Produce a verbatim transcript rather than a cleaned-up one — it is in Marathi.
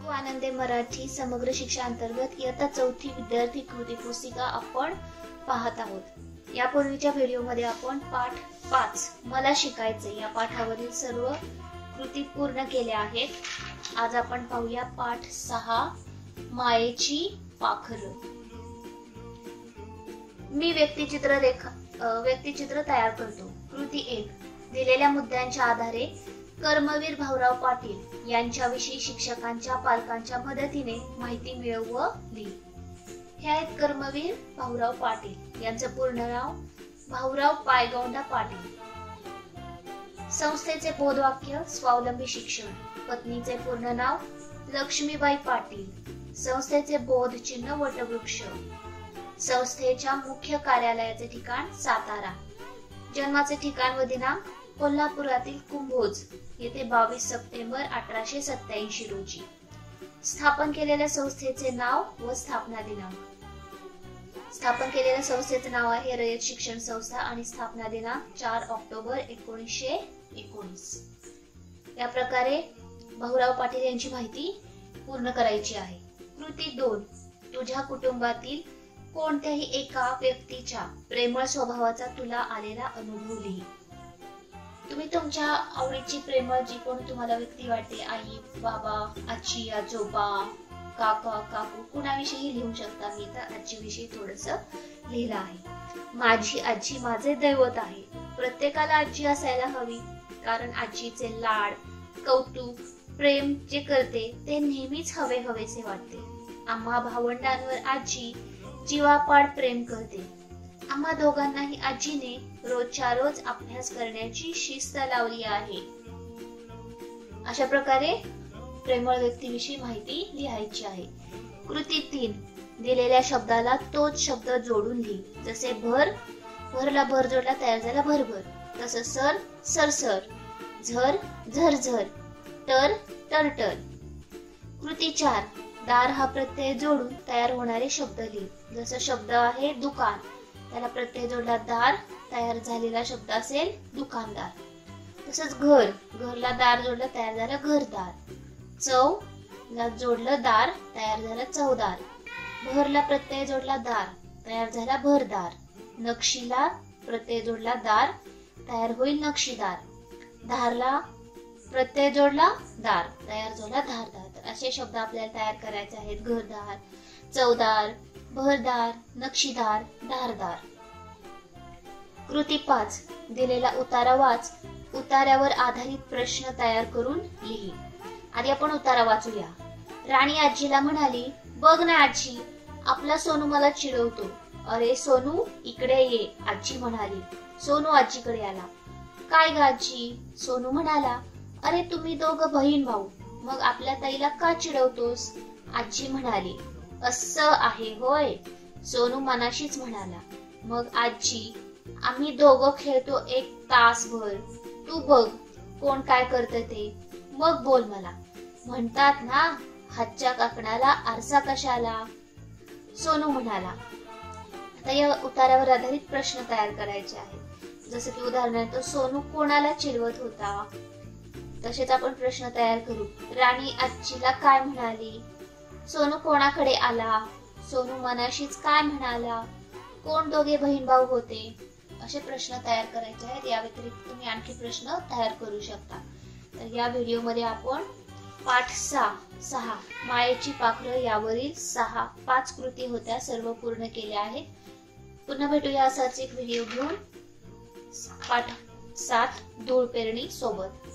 शिकू आनंदे मराठी समग्र शिक्षा अंतर्गत इयत्ता चौथी विद्यार्थी कृती पुस्तिका आपण पाहत आहोत। यापूर्वीच्या व्हिडिओमध्ये आपण पाठ पाच मला शिकायचे या पाठावरील सर्व कृती पूर्ण केल्या आहेत। आज आपण पाहूया पाठ सहा मायेची पाखरं। मी व्यक्तिचित्र रेखा व्यक्तिचित्र तयार करतो। कृती एक, दिलेल्या मुद्द्यांच्या आधारे कर्मवीर भाऊराव पाटील यांच्याविषयी शिक्षकांच्या पालकांच्या मदतीने माहिती मिळव व लिही। हे आहेत कर्मवीर भाऊराव पाटील। यांचं पूर्ण नाव भाऊराव पायगौंडा पाटील। संस्थेचे बोधवाक्य स्वावलंबी शिक्षण। पत्नीचे पूर्ण नाव लक्ष्मीबाई पाटील। संस्थेचे बोध चिन्ह वटवृक्ष। संस्थेच्या मुख्य कार्यालयाचे ठिकाण सातारा। जन्माचे ठिकाण व दिनांक कोल्हापुरातील कुंभोज येथे बावीस सप्टेंबर अठराशे सत्याऐंशी रोजी। स्थापन केलेल्या संस्थेचे नाव व स्थापना दिनांक। स्थापन केलेल्या संस्थेचे नाव आहे रयत शिक्षण संस्था आणि स्थापना दिनांक चार ऑक्टोबर एकोणीसशे एकोणीस। या प्रकारे भाऊराव पाटील यांची माहिती पूर्ण करायची आहे। कृती दोन, तुझ्या कुटुंबातील कोणत्याही एका व्यक्तीच्या प्रेमळ स्वभावाचा तुला आलेला अनुभव लिही। तुम्ही तुमच्या आवडीची प्रेमळ जी कोण तुम्हाला व्यक्ती वाटते, आई, बाबा, आजी, आजोबा, काका, काकू, कुणाविषयी लिहू शकता। मी तर आजी विषयी थोडस लिहिलं आहे। माझी आजी माझे दैवत आहे। प्रत्येकाला आजी असायला हवी, कारण आजीचे लाड, कौतुक, प्रेम जे करते ते नेहमीच हवे हवेसे वाटते। आम्हा भावंडांवर आजी जीवापाड प्रेम करते। आम्हा दोघांनाही आजीने रोजच्या रोज अभ्यास करण्याची शिस्त लावली आहे। अशा प्रकारे प्रेमळ व्यक्तीविषयी माहिती लिहायची आहे। कृती तीन, दिलेल्या शब्दाला तोच शब्द जोडून लिही। जसे भर, भरला भर जोडला तयार झाला भरभर। तसं सर, सरसर। झर, झरझर। टर, टरटर। कृती चार, दार हा प्रत्यय जोडून तयार होणारे शब्द लिही। जसं शब्द आहे दुकान, त्याला प्रत्यय जोडला दार, तयार झालेला शब्द असेल दुकानदार। तसंच घर, घरला दार जोडला तयार झालं घरदार। चव ला जोडलं दार, तयार झालं चवदार। भरला प्रत्यय जोडला दार, तयार झाला भरदार। नक्षीला प्रत्यय जोडला दार, तयार होईल नक्षीदार। धारला प्रत्यय जोडला दार, तयार झाला धारदार। तर असे शब्द आपल्याला तयार करायचे आहेत। घरदार, चवदार, भरदार, नक्षीदार, धारदार। कृती पाच, दिलेला उतारा वाच। उतार्यावर आधारित प्रश्न तयार करून लिही। आधी आपण उतारा वाचूया। राणी आजीला म्हणाली, बघ ना आजी, आपला सोनू मला चिडवतो। अरे सोनू इकडे ये, आजी म्हणाली। सोनू आजीकडे आला। काय ग आजी? सोनू म्हणाला, अरे तुम्ही दोघं बहीण भाऊ, मग आपल्या ताईला का चिडवतोस? आजी म्हणाली, असं आहे होय? सोनू मनाशीच म्हणाला। मग आजी, आम्ही दोघं खेळतो एक तासभर, तू बघ कोण काय करत ते, मग बोल मला। म्हणतात ना, हातच्या काकणाला आरसा कशाला? सोनू म्हणाला। आता या उतारावर आधारित प्रश्न तयार करायचे आहेत। जसं की उदाहरणार्थ, सोनू कोणाला चिडवत होता? तसेच आपण प्रश्न तयार करू। राणी आजीला काय म्हणाली? सोनू कोणाकडे आला? सोनू मनाशीच काय म्हणाला? कोण दोघे बहीण भाऊ होते? असे प्रश्न तयार करायचे आहेत। या व्यतिरिक्त तुम्ही आणखी प्रश्न तयार करू शकता। तर या व्हिडिओमध्ये आपण पाठ सहा सहा मायेची पाखरं यावरील सहा पाच कृती होत्या, सर्व पूर्ण केल्या आहेत। पुन्हा भेटूया असाच एक व्हिडिओ घेऊन पाठ सात धूळ पेरणी सोबत।